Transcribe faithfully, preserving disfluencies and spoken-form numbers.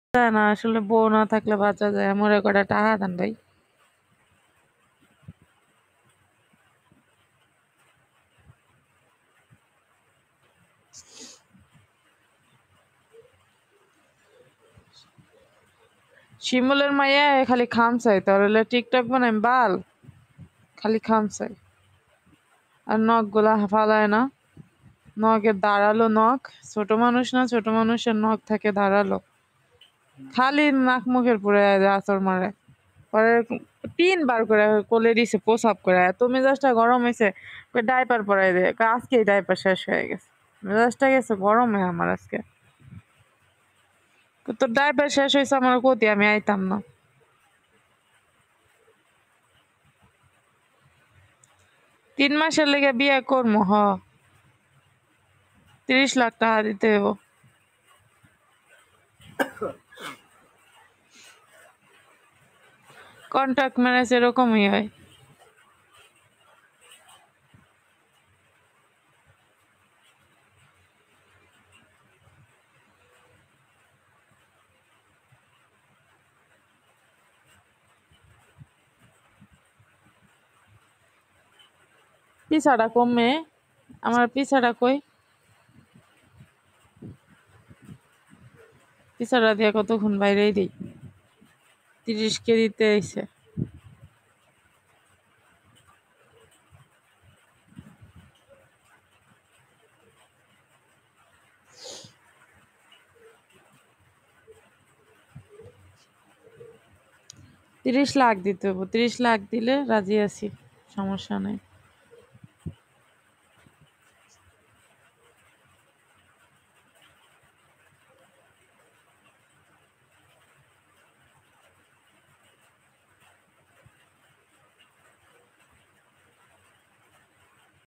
যায় না আসলে, বউ না থাকলে বাঁচা যায়। মোরে কটা টাকা দেন ভাই। শিমুলের মাইয়া খালি খামসাই, তোর হলে টিকটক বানাই বাল, খালি খামসাই আর নখ গুলা ফালায় না। নখের দাঁড়ালো নখ, ছোট মানুষ না, ছোট মানুষের নখ থাকে দাঁড়ালো, খালি নাক মুখের পুরে আচর মারে। পরে তিনবার করে কোলে দিছে প্রসাব করে, এত মেজাজটা গরম হয়েছে। ডাইপার পরাই দে, আজকে ডাইপার শেষ হয়ে গেছে, মেজাজটা গেছে গরমে আমার আজকে। তোর ডাইপার শেষ হয়েছে আমার কতি, আমি আইতাম না। তিন মাসের লেগে বিয়ে করবো, হ তিরিশ লাখ টাকা দিতে হইব। কন্ট্রাক্ট ম্যারেজ এরকমই হয়। পিছাটা কমে, আমার পিছাটা কই, পিছাটা দিয়ে কতক্ষণ বাইরেই দিই। তিরিশ কে দিতে আইছে। তিরিশ লাখ দিতে হবো, তিরিশ লাখ দিলে রাজি আছি, সমস্যা নেই।